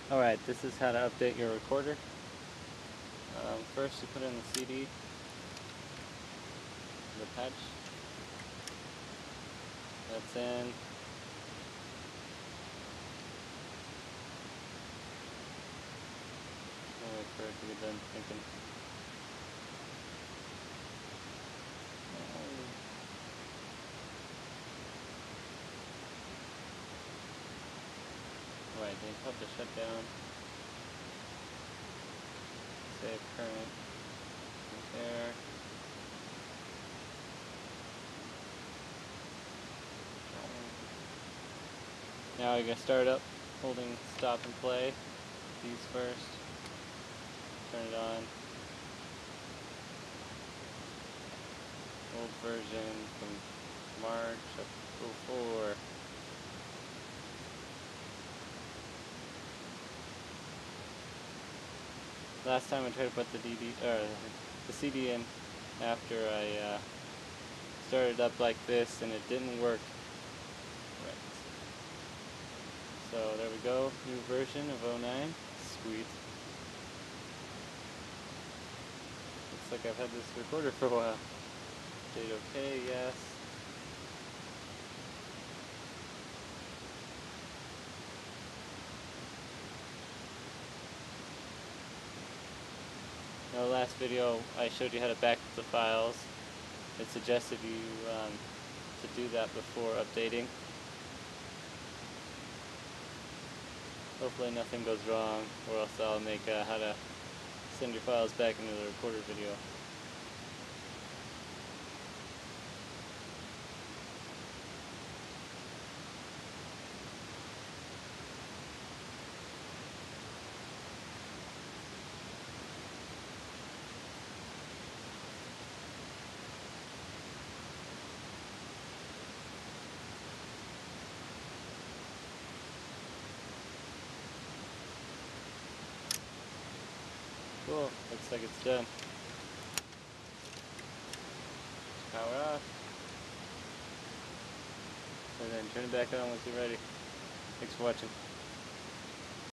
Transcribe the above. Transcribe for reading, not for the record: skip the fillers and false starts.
Alright, this is how to update your recorder. First you put in the CD, the patch. That's in. I'll wait for it to get done thinking. Right, then you have to shut down. Save current. There. Now you're going to start up holding stop and play. These first. Turn it on. Old version from March of 04. Last time I tried to put the CD in after I started up like this, and it didn't work. Right. So there we go, new version of 09. Sweet. Looks like I've had this recorder for a while. Date OK, yes. In the last video I showed you how to back up the files. It suggested you to do that before updating. Hopefully nothing goes wrong, or else I'll make how to send your files back into the recorder video. Cool, looks like it's done. Power off. And then turn it back on once you're ready. Thanks for watching.